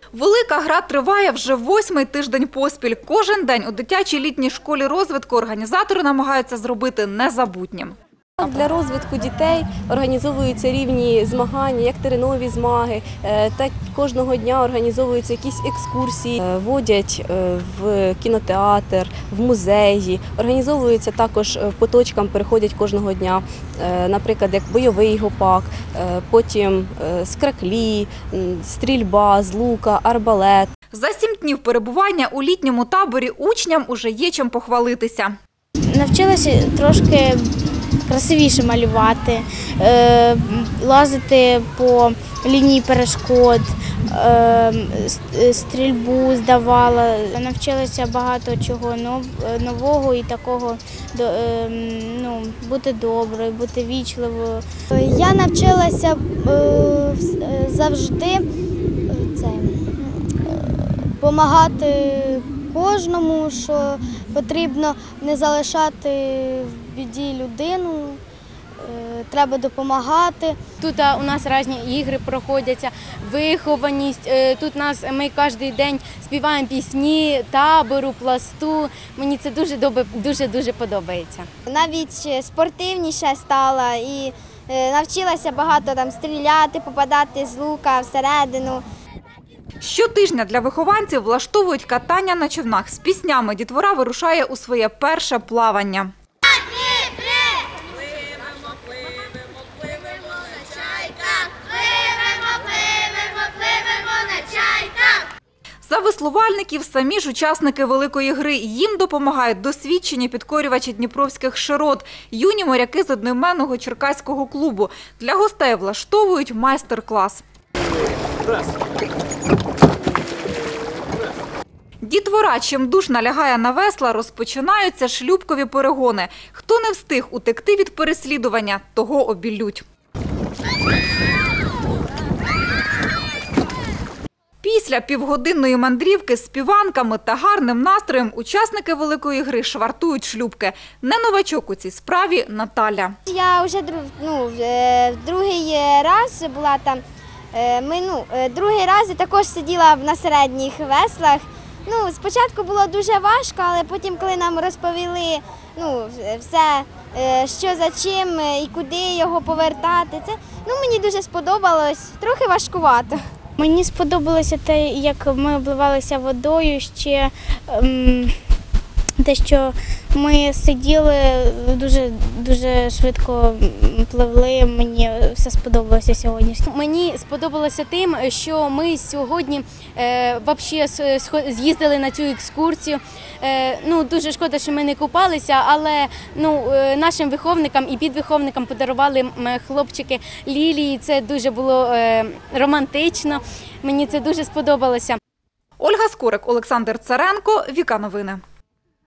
Велика гра триває вже 8-й тиждень поспіль. Кожен день у дитячій літній школі розвитку організатори намагаються зробити незабутнім. Для розвитку дітей організовуються різні змагання, як теренові змаги, так кожного дня організовуються якісь екскурсії, водять в кінотеатр, в музеї, організовуються також по точкам, переходять кожного дня, наприклад, як бойовий гопак, потім скраклі, стрільба з лука, арбалет. За 7 днів перебування у літньому таборі учням уже є чим похвалитися. Навчилася трошки красивіше малювати, лазити по лінії перешкод, стрільбу здавала. Навчилася багато чого нового і такого, бути доброю, бути вічливою. Я навчилася завжди допомагати кожному, що потрібно не залишати в біді людину, треба допомагати. Тут у нас різні ігри проходяться, вихованість. Тут ми кожен день співаємо пісні табору, пласту. Мені це дуже подобається. Навіть спортивніше стала і навчилася багато стріляти, попадати з лука всередину. Щотижня для вихованців влаштовують катання на човнах. З піснями дітвора вирушає у своє перше плавання. За веслувальників самі ж учасники великої гри. Їм допомагають досвідчені підкорювачі дніпровських широт, юні моряки з одноіменного черкаського клубу. Для гостей влаштовують майстер-клас. Дітвора чимдуж налягає на весла, розпочинаються шлюбкові перегони. Хто не встиг утекти від переслідування, того обіллють. Після півгодинної мандрівки з співанками та гарним настроєм учасники великої гри швартують шлюбки. Не новачок у цій справі Наталя. Я вже другий раз була там. Другий раз я також сиділа на середніх веслах. Спочатку було дуже важко, але потім, коли нам розповіли все, що за чим і куди його повертати, мені дуже сподобалось, трохи важкувато. Мені сподобалося те, як ми обливалися водою, ще те, що ми сиділи, дуже швидко пливли, мені все сподобалося сьогодні. Мені сподобалося тим, що ми сьогодні з'їздили на цю екскурсію. Дуже шкода, що ми не купалися, але нашим виховникам і підвиховникам подарували хлопчики лілії. Це дуже було романтично, мені це дуже сподобалося. Ольга Скорик, Олександр Царенко, Віка Новини.